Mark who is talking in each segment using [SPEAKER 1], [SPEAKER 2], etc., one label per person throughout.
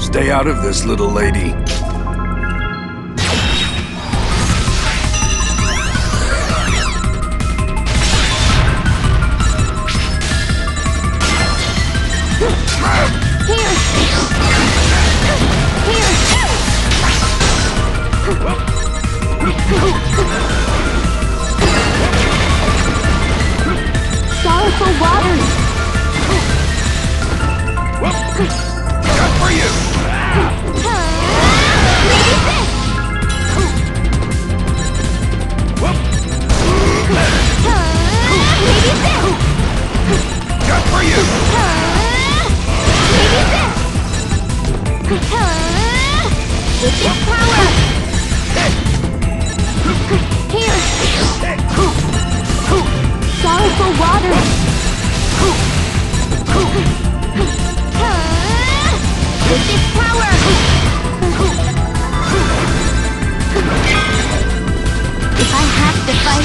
[SPEAKER 1] Stay out of this, little lady.
[SPEAKER 2] Sorrowful waters.
[SPEAKER 1] Good for you! Good for you!
[SPEAKER 2] With your power! Here! Sorrowful waters! With this power! If I have to fight...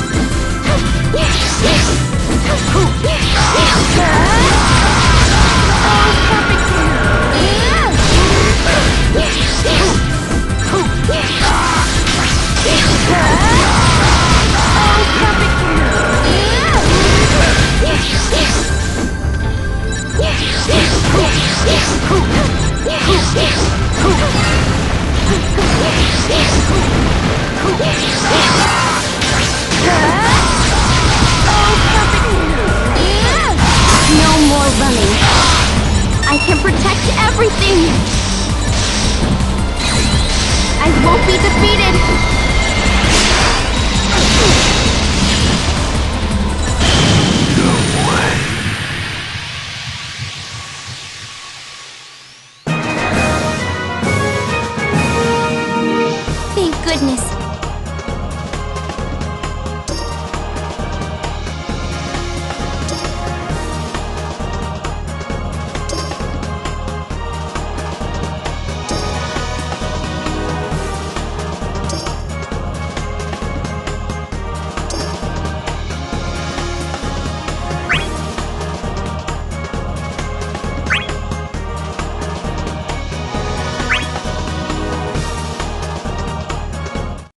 [SPEAKER 2] No more running. I can protect everything. I won't be defeated.